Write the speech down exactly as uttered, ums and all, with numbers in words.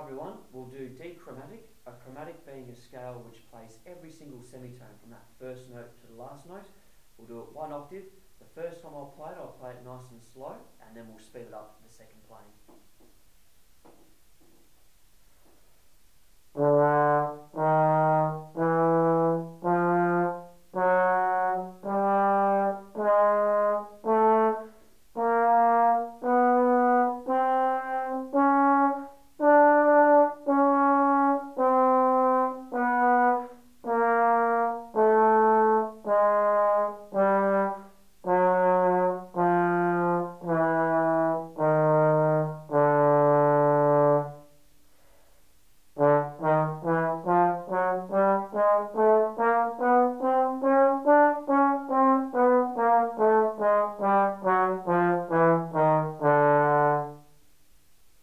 everyone, we'll do D chromatic, a chromatic being a scale which plays every single semitone from that first note to the last note. We'll do it one octave. The first time I'll play it, I'll play it nice and slow, and then we'll speed it up for the second playing.